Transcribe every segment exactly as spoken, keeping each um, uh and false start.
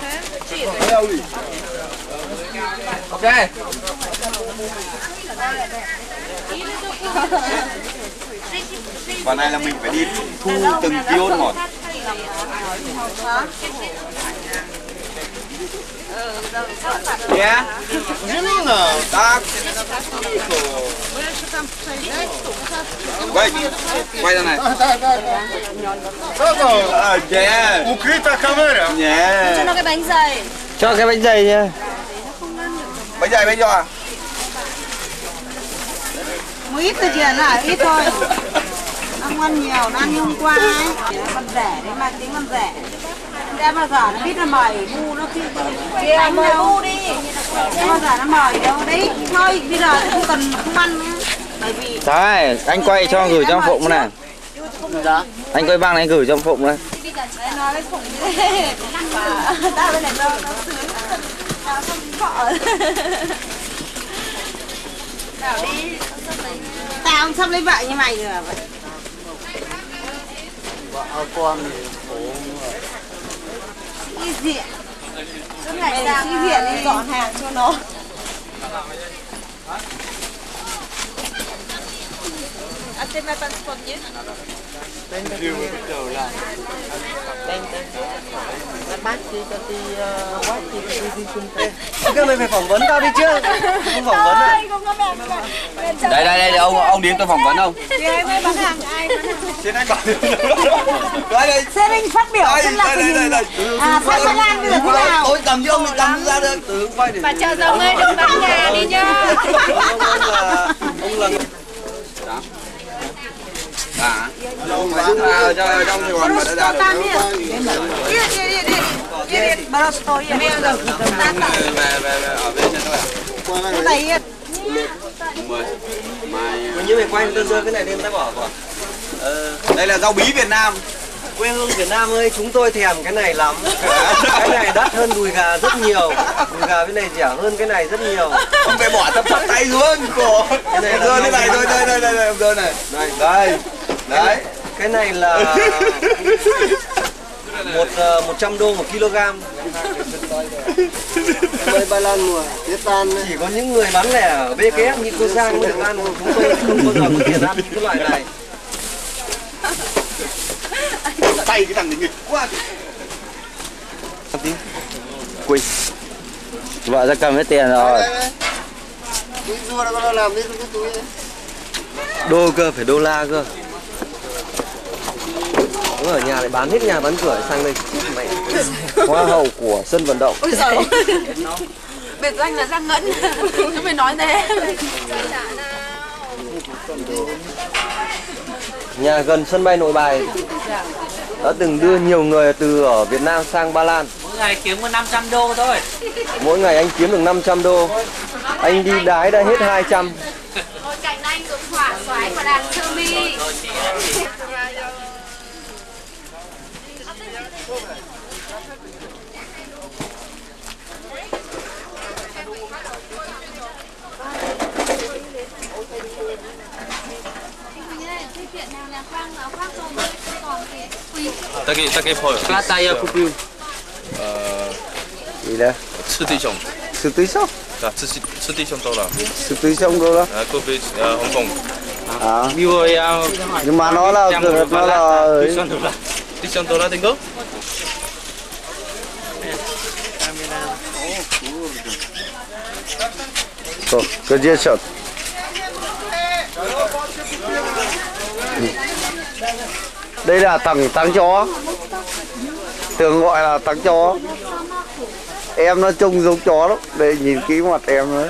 Ok. Và này là mình phải đi thu từng kêu một. Nie? Zimno, tak. Quay, quay ra này. À, yeah. Ukryta kamera. Yeah. Cho nó cái bánh dày. Cho cái bánh dày nha. Bánh dày bánh giò. Một ít thôi chị ạ, ít thôi. Ăn ngon nhiều, nó ăn như hôm qua ấy. Con rẻ đấy mà tính con rẻ. Em bao giờ nó biết là mời bu nó khi anh mời bu đi. Em bao giờ nó mời đâu đấy thôi bây giờ không cần không ăn nữa. Bởi vì Đấy, anh quay cho gửi trong Phụng này. Dạ. Anh quay băng này gửi trong Phụng này. Nói với Phụng thế. Tao bên này nó nó sướng. Tao không sợ. Nào đi. Tao không sắp lấy vợ như mày rồi. Vợ con thì khổ rồi. Đi diện. Suốt ngày sang đi viện đi dọn hàng cho nó. Anh tên mai pan spot nhé. Tên tên đầu là tên tên nó bác đi cho đi quát đi đi đi chung tên. Cái mày phải phỏng vấn tao đi chứ. Không phỏng vấn à? Đây đây đây ông ông đến tôi phỏng vấn ông. Em ơi bán hàng ai bán hàng. Xin anh gọi. Đây đây. Sẽ anh phát biểu Đây xem là đây đây đây. à phát Thái Lan bây giờ thế nào? Tôi cầm chứ ông mình cầm ra được. Từ quay để. Bà chờ rồng ơi đừng bán nhà đi nhá. Ông là ông là à, ông phải đứng ra cho trong thì còn mà đã ra được. Đi đi đi đi. Đi đi bà story em rồi. Về về về ở bên trên thôi à? Cái này mười mai Như mày quay đơn sơ cái này lên tao bỏ bỏ. ờ, đây là rau bí Việt Nam. Quê hương Việt Nam ơi, chúng tôi thèm cái này lắm. Cái này đắt hơn đùi gà rất nhiều. Đùi gà bên này rẻ hơn cái này rất nhiều. Ông phải bỏ tập thấp tay xuống cổ. Cái này rơi thế này thôi, đây đây đây đây rơi này. Đây đây. Đấy. Cái này là một một trăm đô một kg. Mời Ba Lan mùa Tết tan chỉ có những người bán lẻ ở bê ca ép như cô Giang mới được ăn, chúng tôi không bao giờ có tiền ăn cái loại này. Tay cái thằng này nghịch quá. Quỳ. Vợ ra cầm hết tiền rồi. Túi rua nó có làm cái túi đô cơ, phải đô la cơ. Nó ở nhà lại bán hết nhà bán cửa sang đây mẹ. Hoa hậu của sân vận động. ôi giời ơi. Biệt danh là Giang Ngẫn. Cứ phải nói thế. Nhà gần sân bay Nội Bài. Đã từng đưa nhiều người từ ở Việt Nam sang Ba Lan. Mỗi ngày kiếm có năm trăm đô thôi. Mỗi ngày anh kiếm được năm trăm đô. Anh đi đái đã hết hai trăm. Ngồi cạnh anh cũng hỏa xoáy và đàn sơ mi. Taki taki 보여. Plataia kupił. Ile? trzy tysiące. trzy tysiące? Tak, trzy tysiące dolar. trzy tysiące đô la. À, kupić uh, Hong Kong. À. Miło ja. Nhưng mà nó là nó là tysiąc dolar tylko? to, gdzie đây là thằng táng chó, thường gọi là táng chó. Em nó trông giống chó lắm, đây nhìn kỹ mặt em đấy.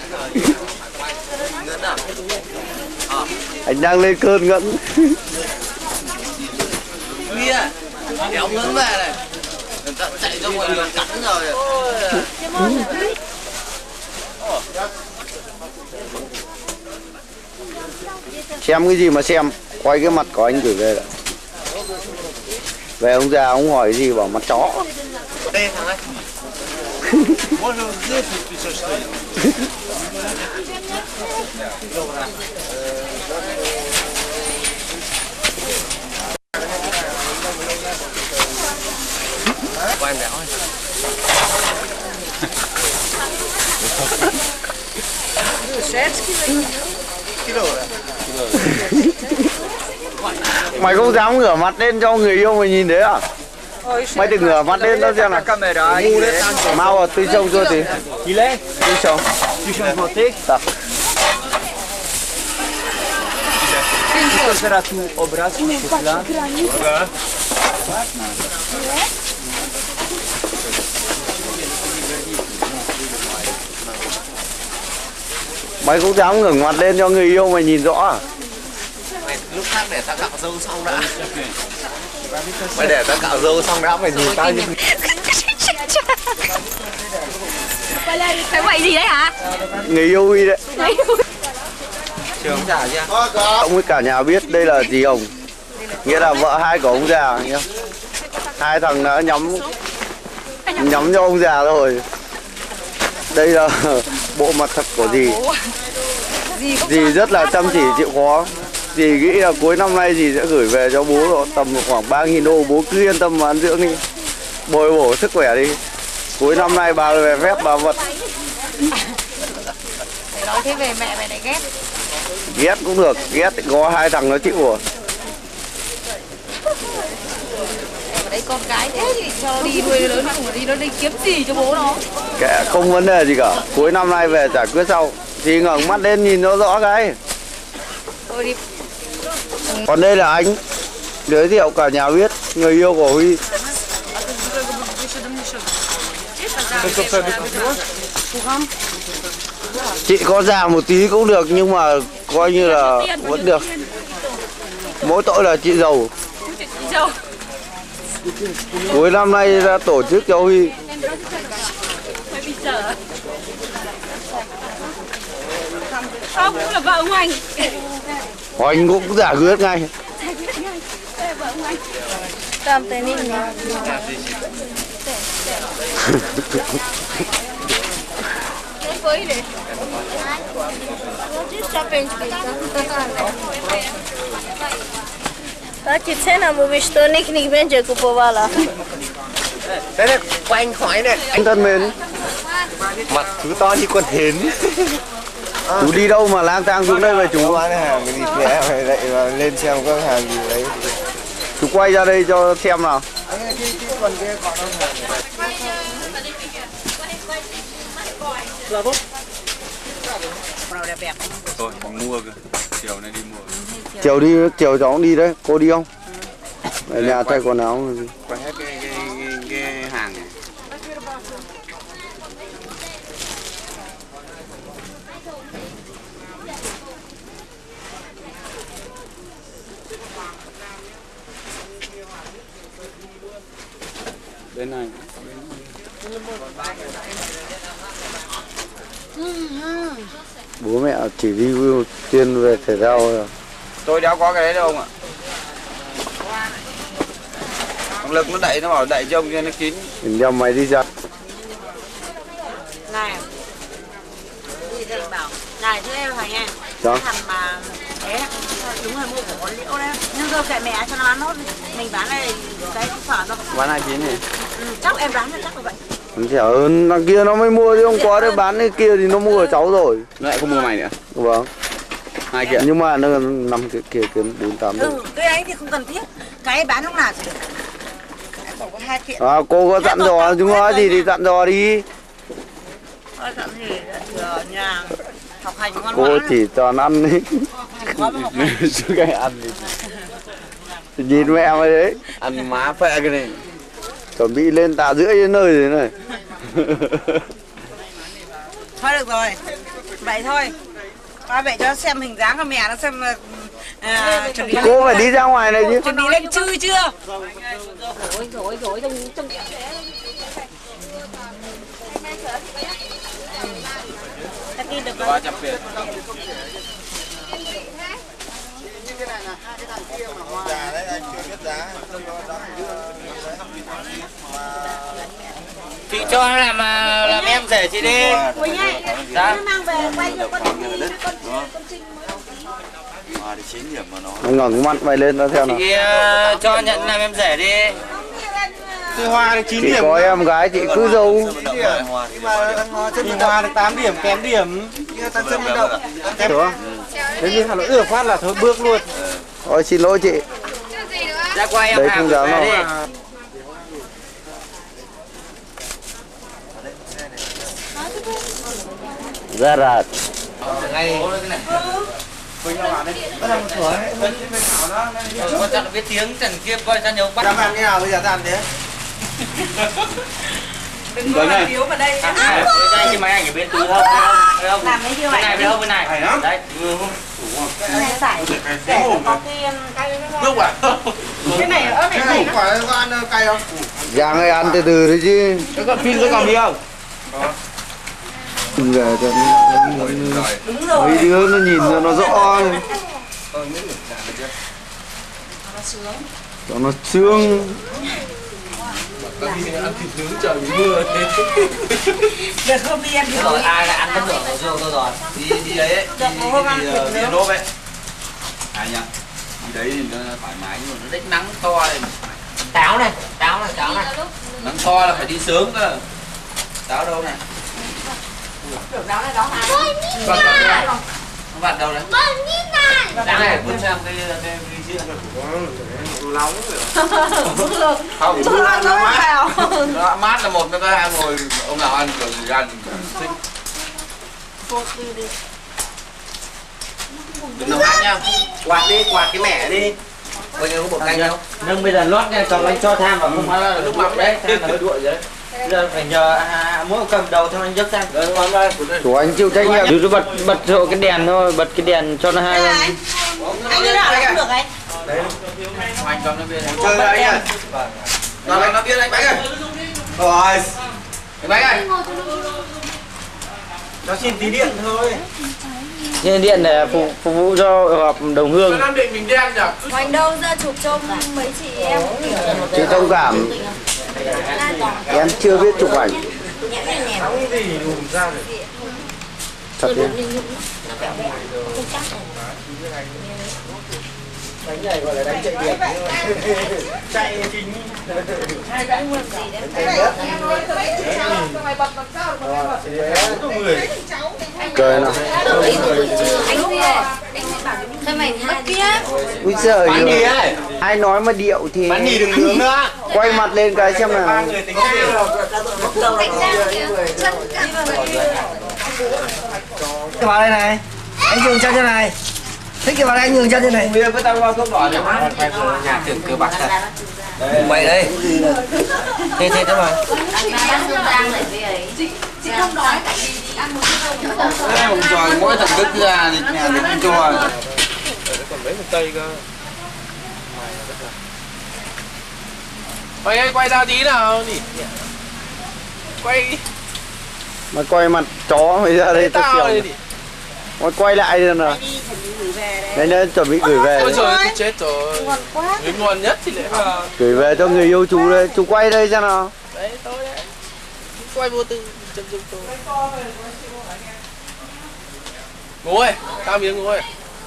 Anh đang lên cơn ngẫn. Bia, để ông lớn về này. Chạy ra ngoài đường cắn rồi. Xem cái gì mà xem, quay cái mặt của anh gửi về. Về ông già ông hỏi gì bảo mặt chó. Đây thằng ấy. Quay em đéo Mày không dám ngửa mặt lên cho người yêu mày nhìn thấy à? Mày thử ngửa mặt lên tao xem nào. Mau à, tuy sông cho thì. Ile? Tuy sông. tysiąc złotych? Tak. To teraz tu obraz wyświetla. Mày không dám ngẩng mặt lên cho người yêu mày nhìn rõ à? Mày lúc khác để tao cạo râu xong đã. Mày để tao cạo râu xong đã mày nhìn tao như Phải quậy gì đấy hả? Người yêu Huy đấy. Trường giả chưa? Ông với cả nhà biết đây là dì Hồng. Nghĩa là vợ hai của ông già nhá. Hai thằng đã nhắm nhắm cho ông già rồi. Đây là bộ mặt thật của dì. Dì rất là chăm chỉ chịu khó. Dì nghĩ là cuối năm nay dì sẽ gửi về cho bố rồi, tầm khoảng ba nghìn đô. Bố cứ yên tâm mà ăn dưỡng đi, bồi bổ sức khỏe đi. Cuối năm nay bà về phép bà vật. Nói thế về mẹ mày lại ghét. Ghét cũng được, ghét có hai thằng nó chịu rồi. Ở đây con cái thế thì cho nó đi nuôi lớn nhưng mà đi nó đi kiếm gì cho bố nó. Kệ, không vấn đề gì cả. Cuối năm nay về giải quyết sau. Thì ngẩng mắt lên nhìn nó rõ cái. Thôi đi. Còn đây là anh, giới thiệu cả nhà biết, người yêu của Huy. Chị có già một tí cũng được nhưng mà coi như là vẫn được. Mỗi tội là chị giàu. Cuối năm nay ra tổ chức cho Huy. Không, cũng là vợ ông anh. Anh cũng giải quyết ngay. Vợ ông anh. Tầm tên đi. Tati cena mówisz, to nikt nie będzie kupowała. Đây này, quanh khỏi này. Anh thân mến, Mặt thứ to như con hến. chú đi đâu mà lang thang xuống đây vậy chú? Bán hàng cái gì khỏe phải dậy và lên xem có hàng gì đấy. Chú quay ra đây cho xem nào. Thôi, mình mua kìa. Chiều nay đi mua. Chiều đi, chiều cháu cũng đi đấy, cô đi không? Ở nhà thay quần áo làm gì? Quay hết cái, cái, cái, cái hàng này. Bên này. Bố mẹ chỉ review chuyên về thể thao thôi. Tôi đéo có cái đấy đâu ông ạ. Thằng Lực nó đẩy, nó bảo đẩy cho ông cho nó kín. Mình đem mày đi ra. Này, đi ra bảo, này thưa em Thành em, Đó. thằng mà thế đúng rồi mua của liễu đấy, nhưng tôi kệ mẹ cho nó bán nốt, mình bán này cái không sợ đâu. Bán hai chín này. Ừ, chắc em bán là chắc là vậy. Nó trẻ hơn đằng kia nó mới mua chứ không có đấy, bán cái kia thì nó mua của cháu rồi. Nó lại không mua mày nữa. Vâng. Hai kiện. Nhưng mà nó năm cái kia kiếm bốn tám. Ừ, cái ấy thì không cần thiết, cái bán lúc nào chỉ được. Còn có hai kiện. À, cô có dặn dò chúng nó gì thì dặn dò đi. Có dặn gì ở nhà học hành ngoan Cô ngoãn. chỉ toàn ăn đi. Có mà học hành. Suốt ngày ăn đi. Nhìn mẹ mày đấy. Ăn má phệ cái này. Chuẩn bị lên tạ rưỡi đến nơi rồi này. Thôi được rồi, vậy thôi. Ba vậy cho xem hình dáng của mẹ nó xem à, chuẩn bị Thì cô phải đi ra ngoài này chứ. chuẩn bị lên chư chưa? Rồi rồi rồi trong trong Ta kia được rồi. Chị cho nó làm làm em rể chị đi. Quỳnh ơi, Dạ. nó mang về quay cho con đi, con con Trinh mới. À thì chín điểm mà nó. Nó ngẩng mặt mày lên nó theo nào. Chị uh, cho nhận làm em rể đi. Không, như là Tôi Hoa được chín Chị điểm. có em gái chị cứ dâu. Nhưng mà thằng Hoa chân Thì Hoa được tám điểm, kém điểm. kia thằng chân vận động. Thế đó. Thế nhưng Hà Nội được phát là thôi bước luôn. Ôi xin lỗi chị. Ra qua em Đấy hàng không dám đâu. Ra ra. Ngay Con chắc biết tiếng Trần Kiếp coi sao nhiều bắt. Làm ăn thế nào bây giờ làm thế? Đừng có làm thiếu vào đây. Đây cái máy ảnh ở bên từ không? Thấy không? Làm mấy chiêu Bên này này bên không bên này. Đấy. cái này sải để có cái cây Lúc à? cái này ớt này Cái quả có ăn cay không? Giang ơi ăn từ từ thôi chứ. cái con phim có còn đi không? Về cho đúng rồi. mấy đứa nó nhìn cho nó rõ. Cho nó sướng. Được không đi ăn Rồi ai lại ăn bất ngờ của Dương tôi rồi. Đi đi đấy ấy. Được không ăn thịt Đi nướng. nốt ấy. Ai nhá. Đi đấy thì nó thoải mái nhưng mà nó đánh nắng to này. Táo này, táo này, táo này. Nắng to là phải đi sớm cơ. Táo đâu này? Được đó này đó hả? Vâng, vâng, vâng. Nó vặt đâu đấy? Táo này, muốn xem cái cái cái gì Nóng rồi. không, Chưa ăn nó vào. nó mát là một, cái hai ngồi ông nào ăn kiểu gì ăn thích. Đừng nấu ăn nha. Quạt đi, quạt cái mẻ đi. Bây giờ có bột canh không? Nâng bây giờ lót nha, còn anh cho than vào không phải là lúc mắm đấy, than là hơi đuổi rồi đấy. Bây giờ phải nhờ à, mỗi cầm đầu cho anh dốc sang. Đấy, ngon đây. Chủ anh chịu trách nhiệm. Cứ bật bật hộ cái đèn thôi, bật cái đèn cho nó hai con. Anh như nào cũng được anh. Anh cho nó biết. Chơi đấy anh. Làm anh nó biết anh bánh ơi. Rồi. Cái bánh ơi. Nó xin tí điện thôi. Xin điện để phục, phục vụ cho họp đồng hương. Nam Định mình đen nhỉ? Hoành đâu ra chụp cho mấy chị em. Chị thông cảm. Em chưa biết chụp ảnh. Không gì đủ sao được. Thật đấy. Đánh này gọi là đánh chạy điện. Chạy chính. Cười nào. Anh gì ơi? Sao mày mất kia? Úi giời ơi. Ai nói mà điệu thì Bánh mì đừng nướng nữa. quay mặt lên cái xem nào. Đánh răng kìa. Chân cả. Cái vào đây này. Anh nhường chân như này. Thích cái vào đây anh nhường chân như này. Bây giờ với tao qua thuốc đỏ thì má. Nhà tưởng cơ bạc thật. Mày đây. Thế thế thôi mà. Chị không nói tại vì đi ăn một cái đâu. Đây một trò mỗi thằng Đức ra thì nhà thì cũng cho. Còn mấy một cây cơ. Mày ơi quay ra tí nào nhỉ? Quay Mà quay mặt chó mới ra đây tôi tao chiều. đi. Mà quay lại rồi nào. Đấy nó chuẩn bị gửi về. Ôi Đấy. trời chết rồi. Ngon quá. Người ngon nhất thì lại vào. Gửi về cho người yêu chú đây. Chú quay đây xem nào. Đấy tôi đấy. Quay vô tư chân dung tôi. Ngồi, tao miếng ngồi.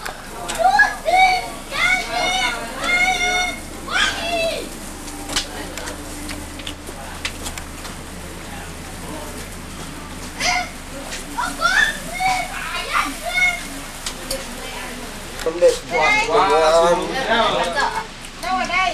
Không để quạt quá. Đâu ở đây?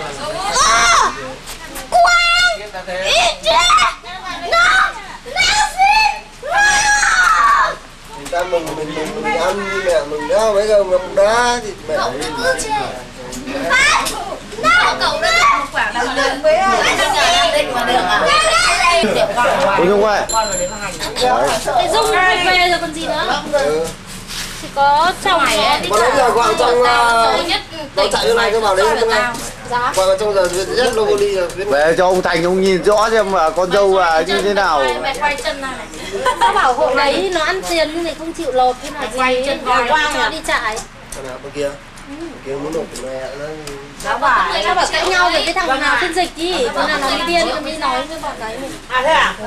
Người ta mừng mình mừng mình ăn như mẹ mừng đó, bây giờ mừng đá thì mẹ. Cậu cứ chê. Phát. Nào cậu đây. Quả đằng đường với ơi. Anh đang nhờ đang định mà được à? Để con Ôi Dung ơi. con vào đấy mà hành. Cái Dung về rồi còn gì nữa? Chỉ có chồng nó đi Mà nãy giờ gọi trong nhất nó chạy như này cứ vào đấy không em? Dạ. Gọi vào trong giờ rất lâu đi rồi. Về cho ông Thành ông nhìn rõ xem mà con dâu là như thế nào. Mày quay chân này. Nó bảo hộ đấy nó ăn tiền nhưng này không chịu lột thế là Quay chân bỏ quay qua chân. nó đi chạy. Thằng nào bên kia? Bên kia muốn nộp của mẹ nó. Nó bảo nó bảo cãi nhau về cái thằng nào phiên dịch ý, thế là nó đi điên nó đi nói với bọn đấy. À thế à?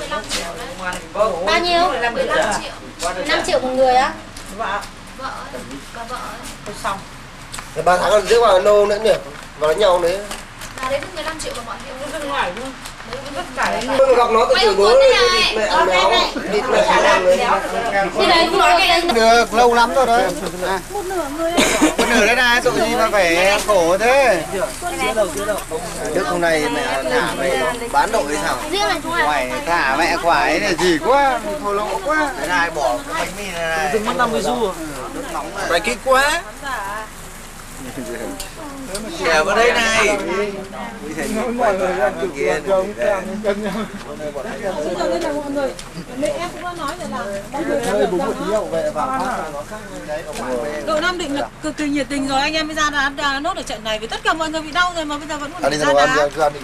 Bao nhiêu? mười lăm triệu. năm triệu một người á? Vợ. Vợ. Cả vợ. Thôi xong. Ba tháng còn rước vào nô nữa nhỉ? Vào đánh nhau đấy. Giá đấy mười lăm triệu mà mọi người. Bên ngoài luôn. Tôi gặp nó từ bố mẹ ăn béo, địt mẹ ăn béo. Thì đấy cũng nói cái Được, lâu lắm rồi đấy. Một nửa người đấy. Một nửa đấy này, tội gì mà phải khổ thế. Đức hôm nay mẹ thả mày bán đội sao? riêng là chúng Mày thả mẹ khoái này gì quá, thua lỗ quá. Cái này bỏ cái bánh mì này này. Dừng mất năm mươi xu. Nước nóng này. Mày kích quá. Kìa vào đây này. Mọi người ăn cực kia. Đội Nam Định là cực kỳ nhiệt tình rồi, anh em mới ra đá, đá nốt ở trận này vì tất cả mọi người bị đau rồi mà bây giờ vẫn còn ra đá.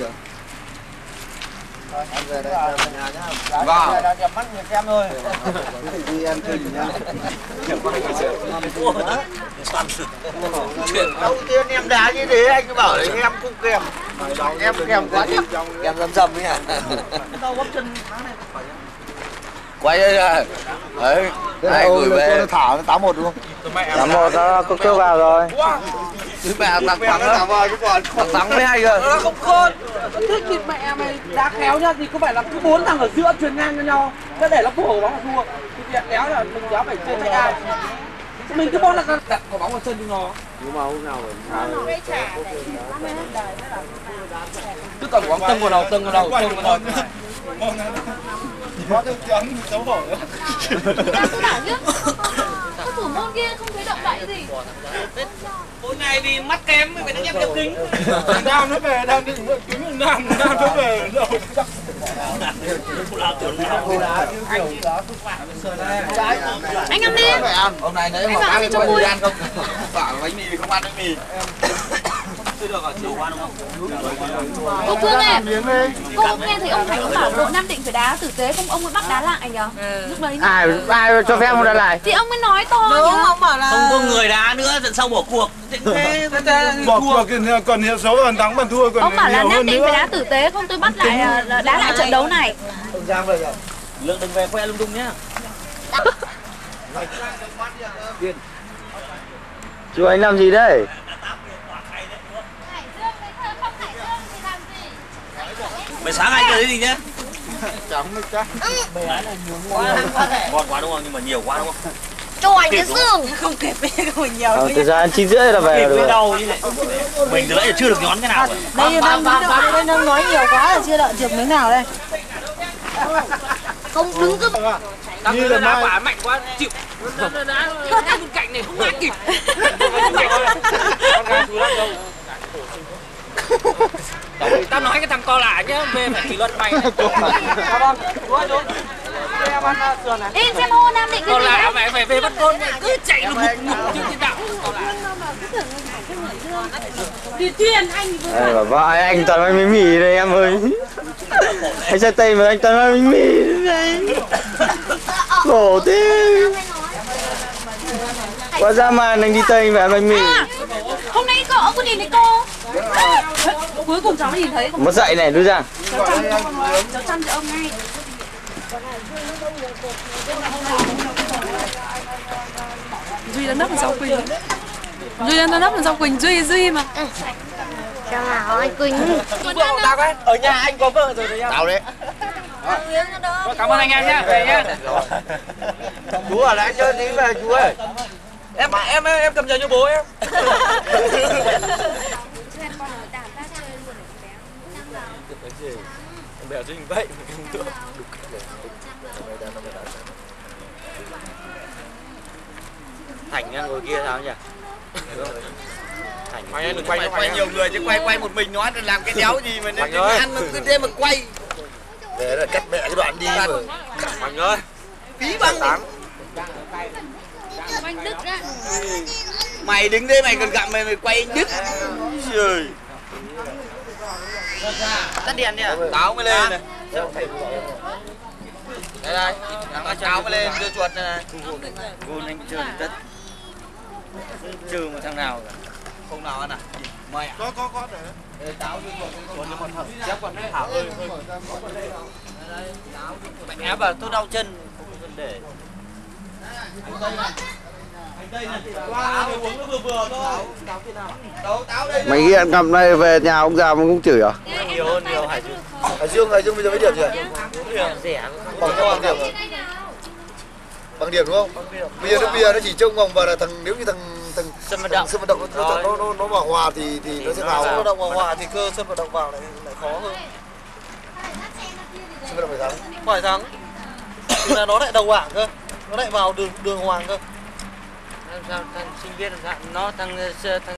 Vâng. Nhắm mắt người xem thôi. Đi ăn cơm nhá. Chuyện đầu tiên em đá như thế anh cứ bảo đấy em cũng kèm. Em kèm quá chứ. Em dầm dầm ấy à? Quay đây rồi. Đấy. Hai gửi về. Nó thả nó tám một đúng không? tám một nó có cơ vào rồi. Thứ mẹ tặng thắng đó. Tặng thắng với hay rồi. Nó không khôn. Thích thịt mẹ mày đá khéo nha thì có phải là cứ bốn thằng ở giữa truyền ngang cho nhau. Cứ để nó phổ bóng là thua. Thì việc kéo là mình kéo phải chơi trách ai. Mình cứ bóng là đặt quả bóng vào sân cho nó. Nhưng mà hôm nào rồi. Cứ còn bóng tâng vào đầu, tâng vào đầu, tâng vào đầu. Có thương chấm xấu hổ. Đang cứ bảo chứ. Các thủ môn kia không thấy động đậy gì. Tối nay thì mắt kém mới phải đánh em đeo kính. Nam nó về, đang định mượn kính Nam, Nam nó về rồi. Anh ăn đi. Hôm nay nãy mà bác cho mì ăn không? Bảo bánh mì không ăn bánh mì. Cô Phương ơi, cô nghe thấy ông Thành bảo đội Nam Định phải đá tử tế, không ông mới bắt đá lại nhở? Lúc đấy Ai ai cho phép không đá lại? thì ông mới nói to Đúng, nhá. ông bảo là Không có người đá nữa, trận sau bỏ cuộc. Bỏ cuộc thì còn hiệp xấu còn thắng còn thua còn Ông bảo là nhiều Nam hơn Định nữa. phải đá tử tế, không tôi bắt lại à, đá lại trận đấu này. Lượng đừng về khoe lung tung nhá. Chú anh làm gì đây? Mày sáng anh cái đấy gì nhá? Chẳng mới chắc. Ngon quá đúng không? Nhưng mà nhiều quá đúng không? Cho anh cái xương. không kịp với mình nhiều. Ờ, từ ra ăn chín rưỡi là về Với rồi. đầu như này. Mình từ nãy giờ chưa được nhón cái nào rồi. Đây đang đang đang nói nhiều quá rồi chưa đợi được miếng nào đây. Không đứng cứ Đang như là đá quả mạnh quá chịu. Đá đá bên cạnh này không ai kịp. Tao nói cái thằng co lại nhá, về phải kỷ luật mày. đi xem ô Nam Định cái Còn gì lại đấy. mày phải về bắt gôn cứ chạy lục ngục ngục trên trên đạo. Còn lại. Đi tuyên anh Đây, bảo vợ anh toàn ăn bánh mì đây em ơi. Anh sang Tây mà anh toàn ăn bánh mì đây. Khổ thế. Qua ra màn anh đi Tây mà ăn bánh mì. À, hôm nay cậu ông có nhìn thấy cô. Cuối cùng cháu nhìn thấy. Mất dậy này đưa ra. Cháu chăm cho ông ngay. Duy đang nấp ở sau Quỳnh. Duy đang nấp ở sau Quỳnh, Duy Duy mà. Chào nào anh Quỳnh. Tao cái ở nhà anh có vợ rồi đấy. Tao đấy. Cảm ơn anh em nhá, về nhá. Chú ở lại chơi tí về chú ơi. Em em em cầm giờ cho bố em. Em bèo cho mình vậy. Thành nha, ngồi kia sao nhỉ? Thành quay đừng quay quay nhiều người chứ quay quay một mình nó làm cái đéo gì mà nên ăn mà cứ thế mà quay. Để là cắt mẹ cái đoạn đi mà. Mạnh ơi. Phí băng. Anh Đức á. Mày đứng đây mày còn gặm mày mày quay anh Đức. Trời. Tắt đèn đi à? Táo mới lên này. Đây đây, thằng táo mới lên đưa chuột này này. Gôn anh chơi tất. Trừ một thằng nào cả. Không nào ăn à? Mày à? Có có có để. Táo đưa chuột chuột nó còn thở. Chắc còn đấy Thảo ơi. Mẹ ép vào tôi đau chân. Không có vấn đề. Mày nghiện cặp này về nhà ông già mà cũng chửi à? Nhiều hơn nhiều Hải Dương. Hải Dương, Hải Dương bây giờ mấy điểm gì? Rẻ. Bằng cho bằng điểm. Bằng điểm đúng không? Bây giờ nó bây giờ nó chỉ trông vòng và là thằng nếu như thằng thằng sân vận động sân vận động nó nó nó, nó vào hòa thì thì nó sẽ vào. Sân vận động vào hòa thì cơ sân vận động vào lại lại khó hơn. Sân vận động phải thắng. Phải thắng. Thì là nó lại đầu bảng cơ. Nó lại vào đường đường hoàng cơ. Làm sao thằng sinh viên làm sao nó thằng thằng